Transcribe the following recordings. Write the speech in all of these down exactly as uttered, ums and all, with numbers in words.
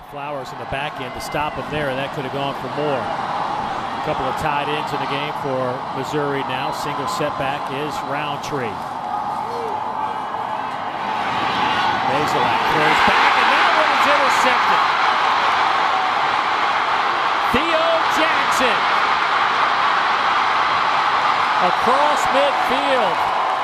Flowers in the back end to stop him there, and that could have gone for more. A couple of tight ends in the game for Missouri now. Single setback is Roundtree. Bazelak throws back, and that one is intercepted. Theo Jackson across midfield.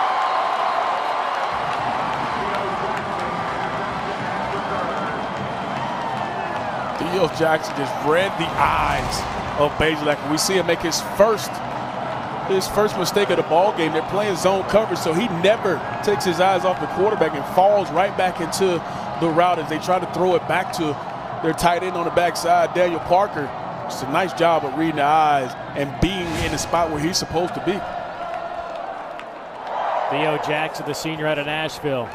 Theo Jackson just read the eyes of Bazelak. We see him make his first his first mistake of the ball game. They're playing zone coverage, so he never takes his eyes off the quarterback and falls right back into the route as they try to throw it back to their tight end on the backside, Daniel Parker. It's a nice job of reading the eyes and being in the spot where he's supposed to be. Theo Jackson, the senior out of Nashville.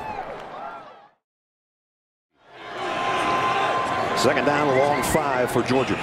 Second down, a long five for Georgia.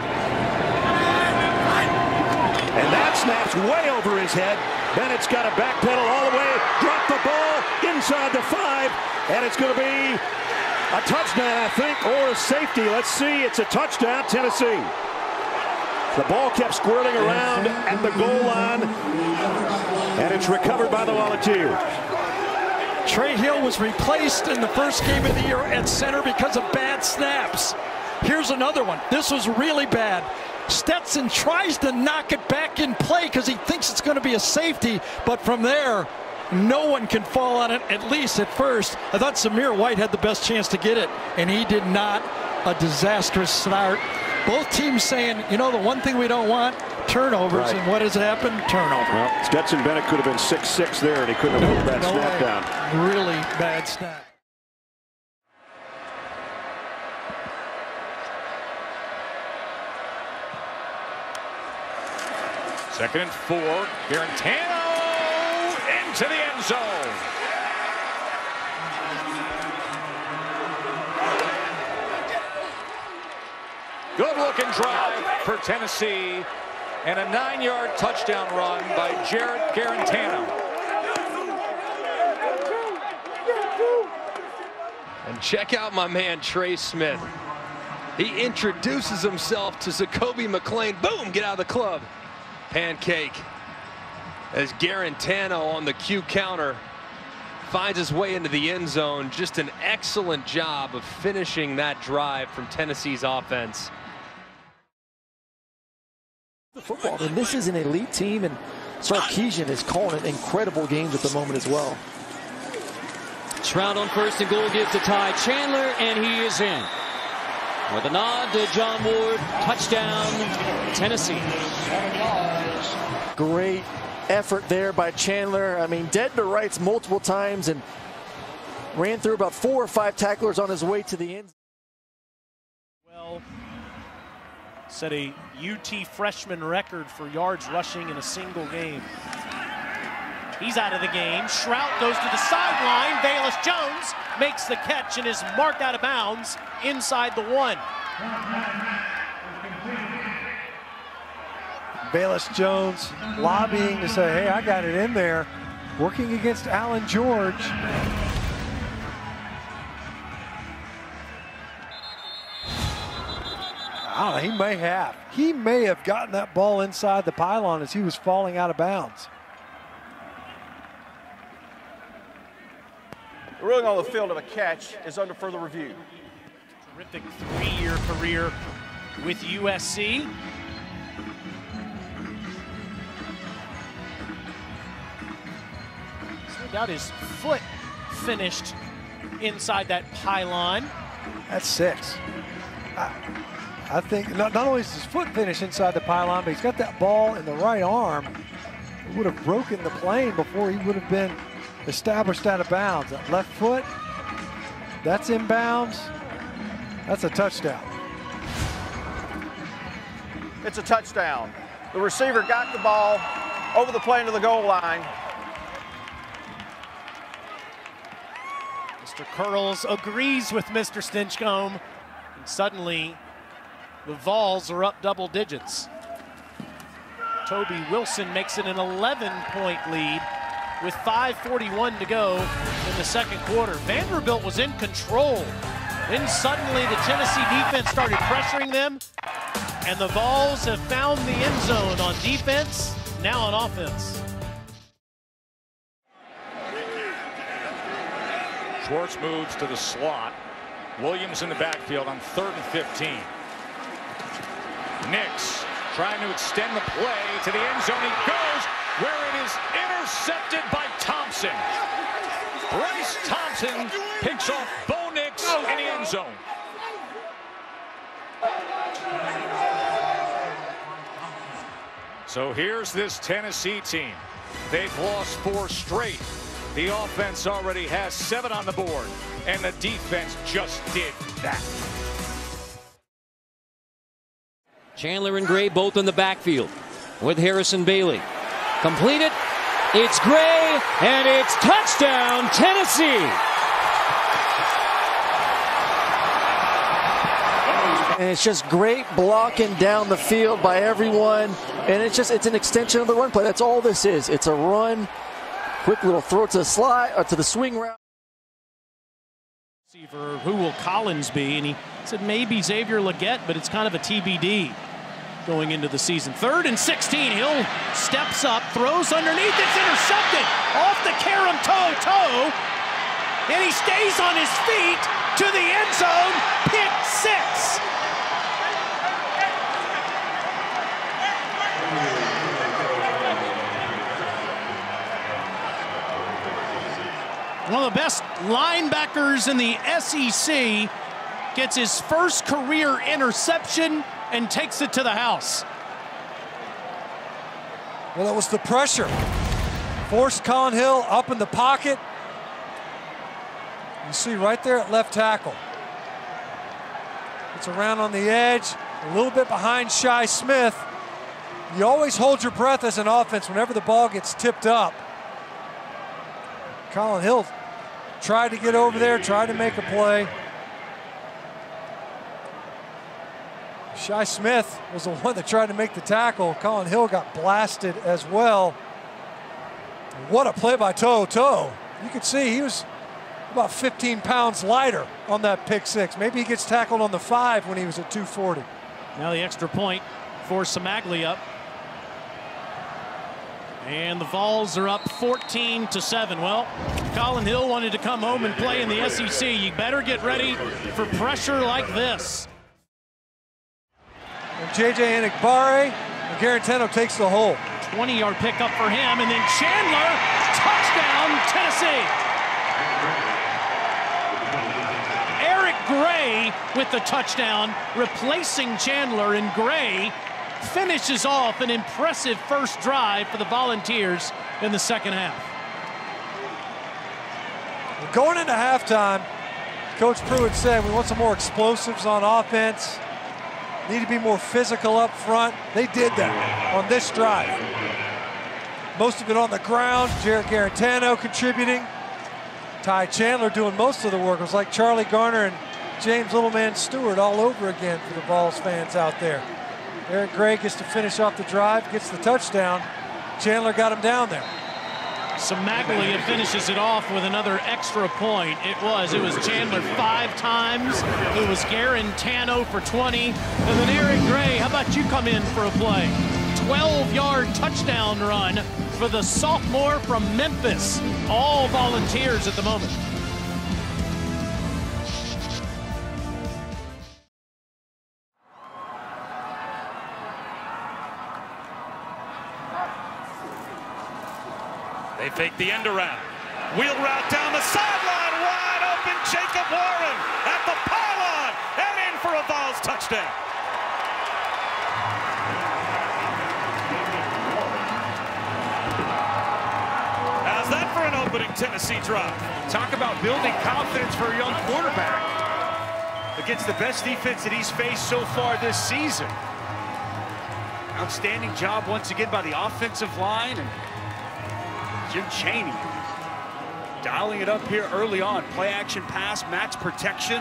And that snaps way over his head. Bennett's got to backpedal all the way, drop the ball inside the five, and it's going to be a touchdown, I think, or a safety. Let's see. It's a touchdown, Tennessee. The ball kept squirting around at the goal line, and it's recovered by the Volunteers. Trey Hill was replaced in the first game of the year at center because of bad snaps. Here's another one. This was really bad. Stetson tries to knock it back in play because he thinks it's going to be a safety, but from there, no one can fall on it, at least at first. I thought Samir White had the best chance to get it, and he did not. A disastrous start. Both teams saying, you know, the one thing we don't want, turnovers, right. And what has happened? Turnover. Well, Stetson Bennett could have been six six there, and he couldn't have moved that no snap way. down. Really bad snap. Second and four. Garantano into the end zone. Good-looking drive for Tennessee, and a nine-yard touchdown run by Jared Garantano. And check out my man Trey Smith. He introduces himself to Zacoby McClain. Boom, get out of the club. Pancake. As Garantano on the Q counter finds his way into the end zone. Just an excellent job of finishing that drive from Tennessee's offense. Football, and this is an elite team, and Sarkisian is calling it incredible games at the moment as well. Stroud on first and goal gives to Ty Chandler, and he is in. With a nod to John Ward, touchdown, Tennessee. Great effort there by Chandler. I mean, dead to rights multiple times and ran through about four or five tacklers on his way to the end. Well, set a U T freshman record for yards rushing in a single game. He's out of the game. Shrout goes to the sideline. Bayless Jones makes the catch and is marked out of bounds inside the one. Bayless Jones lobbying to say, hey, I got it in there, working against Alan George. I don't know, he may have. He may have gotten that ball inside the pylon as he was falling out of bounds. The ruling on the field of a catch is under further review. Terrific three-year career with U S C. Got his foot finished inside that pylon. That's six. I, I think not, not only is his foot finished inside the pylon, but he's got that ball in the right arm. It would have broken the plane before he would have been established out of bounds. That left foot, that's inbounds. That's a touchdown. It's a touchdown. The receiver got the ball over the plane to the goal line. Mister Curls agrees with Mister Stinchcomb. And suddenly, the Vols are up double digits. Toby Wilson makes it an eleven point lead with five forty-one to go in the second quarter. Vanderbilt was in control Then suddenly the Tennessee defense started pressuring them, and the Vols have found the end zone on defense, now on offense. Schwartz moves to the slot. Williams in the backfield on third and fifteen. Nix trying to extend the play to the end zone. He goes where it is intercepted by Thompson. Bryce Thompson picks off Bo Nix in the end zone. So here's this Tennessee team. They've lost four straight. The offense already has seven on the board, and the defense just did that. Chandler and Gray both in the backfield with Harrison Bailey. Completed. It's Gray, and it's touchdown, Tennessee. And it's just great blocking down the field by everyone. And it's just, it's an extension of the run play. That's all this is. It's a run. Quick little throw to the slide, or to the swing route. Receiver, who will Collins be? And he said maybe Xavier Legette, but it's kind of a T B D going into the season. Third and sixteen. Hill steps up, throws underneath. It's intercepted off the Karam toe toe, and he stays on his feet to the end zone. Pick six. One of the best linebackers in the S E C gets his first career interception and takes it to the house. Well, it was the pressure. Forced Colin Hill up in the pocket. You see right there at left tackle. It's around on the edge, a little bit behind Shi Smith. You always hold your breath as an offense whenever the ball gets tipped up. Colin Hill tried to get over there, tried to make a play. Shi Smith was the one that tried to make the tackle. Colin Hill got blasted as well. What a play by Toe Toe. You could see he was about fifteen pounds lighter on that pick six. Maybe he gets tackled on the five when he was at two forty. Now the extra point for Samaglia. And the Vols are up fourteen to seven. Well, Colin Hill wanted to come home and play in the S E C. You better get ready for pressure like this. And J J Enigbare, Garantano takes the hole. twenty yard pickup for him, and then Chandler, touchdown, Tennessee. Eric Gray with the touchdown, replacing Chandler, and Gray finishes off an impressive first drive for the Volunteers in the second half. Going into halftime, Coach Pruitt said we want some more explosives on offense. Need to be more physical up front. They did that on this drive. Most of it on the ground. Jarrett Garantano contributing. Ty Chandler doing most of the work. It was like Charlie Garner and James Littleman Stewart all over again for the Vols fans out there. Eric Gray gets to finish off the drive, gets the touchdown. Chandler got him down there. Samaglia finishes it off with another extra point. It was, it was Chandler five times. It was Garantano for twenty. And then Eric Gray, how about you come in for a play? twelve yard touchdown run for the sophomore from Memphis. All Volunteers at the moment. They fake the end around. Wheel route down the sideline. Wide open. Jacob Warren at the pylon and in for a Vols touchdown. How's that for an opening Tennessee drive? Talk about building confidence for a young quarterback against the best defense that he's faced so far this season. Outstanding job once again by the offensive line, and Jim Chaney dialing it up here early on. Play action pass, max protection.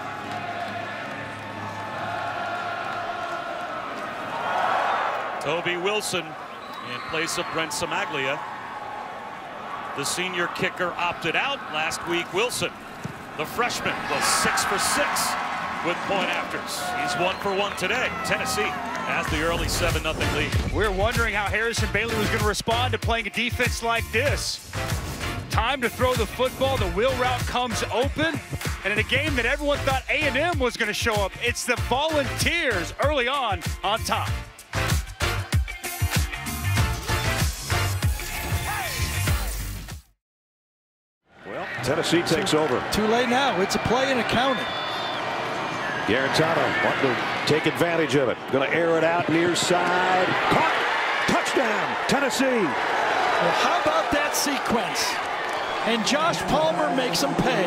Toby Wilson in place of Brent Samaglia. The senior kicker opted out last week. Wilson the freshman, was six for six with point afters. He's one for one today. Tennessee has the early seven nothing lead. We're wondering how Harrison Bailey was going to respond to playing a defense like this. Time to throw the football. The wheel route comes open. And in a game that everyone thought A and M was going to show up, it's the Volunteers early on on top. Well, Tennessee takes over. Too late now. It's a play and a counting. Garantano wanting to take advantage of it. Going to air it out near side. Caught. Touchdown, Tennessee. Well, how about that sequence? And Josh Palmer makes him pay.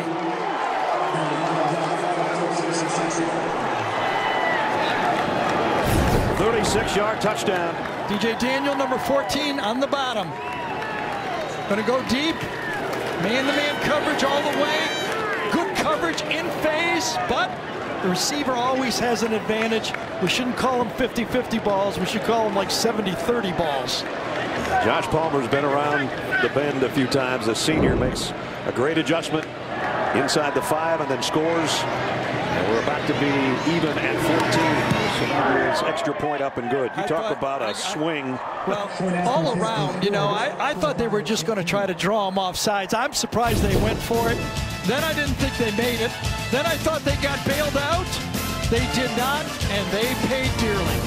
thirty-six yard touchdown. D J Daniel, number fourteen, on the bottom. Going to go deep. Man-to-man coverage all the way. Good coverage in phase, but the receiver always has an advantage. We shouldn't call them fifty fifty balls. We should call them like seventy thirty balls. Josh Palmer's been around the bend a few times. The senior makes a great adjustment inside the five and then scores. And we're about to be even at fourteen. So it's extra point up and good. You I talk thought, about a I, swing. Well, all around, you know, I, I thought they were just going to try to draw him off sides. I'm surprised they went for it. Then I didn't think they made it. Then I thought they got bailed out. They did not, and they paid dearly.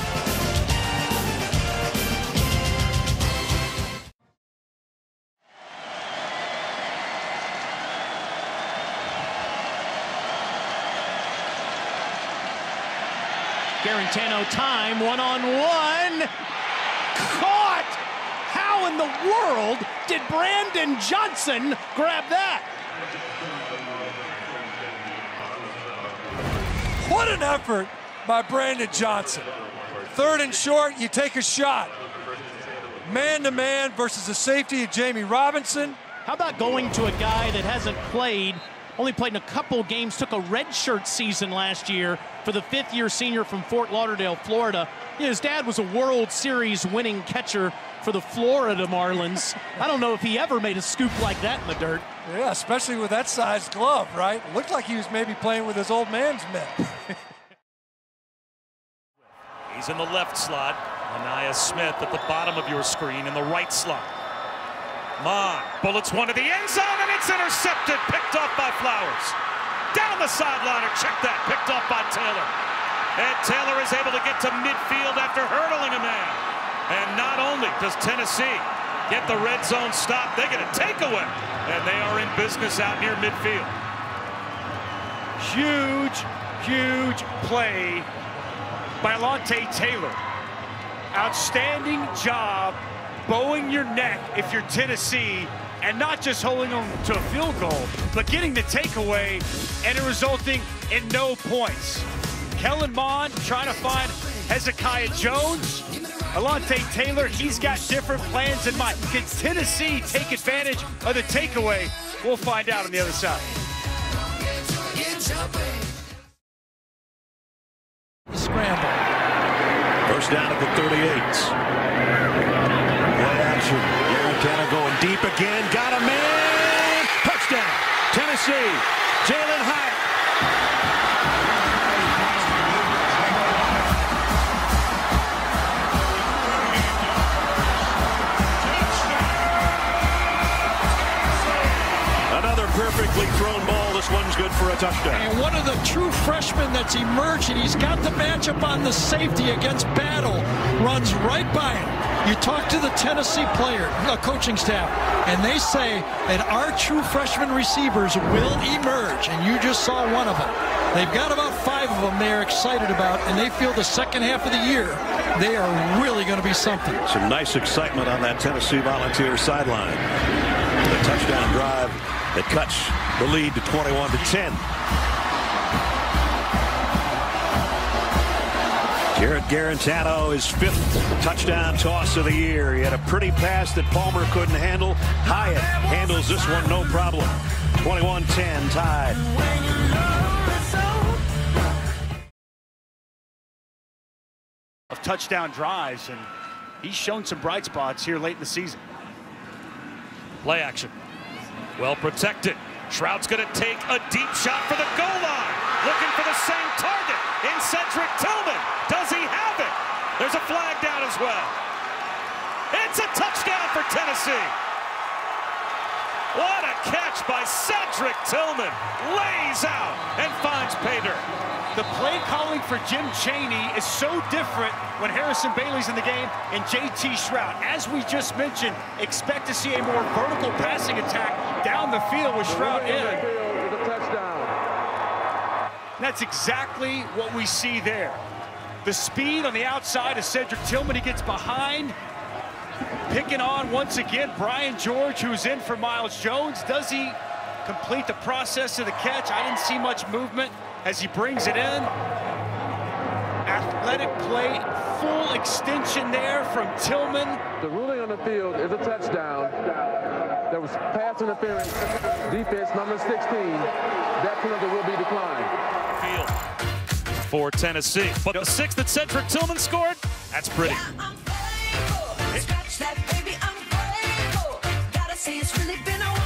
Garantano time, one-on-one. Caught! How in the world did Brandon Johnson grab that? What an effort by Brandon Johnson. Third and short, you take a shot. Man-to-man versus the safety of Jamie Robinson. How about going to a guy that hasn't played, only played in a couple games, took a redshirt season last year for the fifth-year senior from Fort Lauderdale, Florida. His dad was a World Series winning catcher for the Florida Marlins. I don't know if he ever made a scoop like that in the dirt. Yeah, especially with that size glove, right? Looked like he was maybe playing with his old man's mitt. He's in the left slot. Anaya Smith at the bottom of your screen in the right slot. Mon bullets one to the end zone, and it's intercepted, picked off by Flowers. Down the sideliner, check that, picked off by Taylor. And Taylor is able to get to midfield after hurdling a man. And not only does Tennessee get the red zone stop, they get a takeaway, and they are in business out near midfield. Huge, huge play by Alontae Taylor. Outstanding job bowing your neck if you're Tennessee, and not just holding them to a field goal, but getting the takeaway and it resulting in no points. Kellen Mond trying to find Hezekiah Jones. Alontae Taylor, he's got different plans in mind. Can Tennessee take advantage of the takeaway? We'll find out on the other side. Scramble. First down at the thirty-eight. Play action. Garantano going deep again. Got a man. Touchdown. Tennessee. Jalen Hyatt. Another perfectly thrown ball. This one's good for a touchdown. And one of the true freshmen that's emerged, and he's got the matchup on the safety against Battle, runs right by him. You talk to the Tennessee player, the coaching staff, and they say that our true freshman receivers will emerge, and you just saw one of them. They've got about five of them they're excited about, and they feel the second half of the year they are really going to be something. Some nice excitement on that Tennessee Volunteers sideline. The touchdown drive that cuts the lead to twenty-one to ten. Jarrett Garantano, his fifth touchdown toss of the year. He had a pretty pass that Palmer couldn't handle. Hyatt handles this one no problem. twenty-one ten tied. Of touchdown drives, and he's shown some bright spots here late in the season. Play action. Well protected. Shrout's going to take a deep shot for the goal line. Looking for the same target in Cedric Tillman. Does he have it? There's a flag down as well. It's a touchdown for Tennessee. What a catch by Cedric Tillman. Lays out and finds pay dirt. The play calling for Jim Chaney is so different when Harrison Bailey's in the game and J T Shrout. As we just mentioned, expect to see a more vertical passing attack down the field with Shrout in. That's exactly what we see there. The speed on the outside of Cedric Tillman. He gets behind. Picking on once again Brian George, who's in for Miles Jones. Does he complete the process of the catch? I didn't see much movement as he brings it in. Athletic play, full extension there from Tillman. The ruling on the field is a touchdown. There was pass interference. Defense number sixteen. That penalty will be declined. Field for Tennessee. But the six that Cedric Tillman scored, that's pretty. Scratch that, baby, I'm grateful. Gotta say it's really been a while.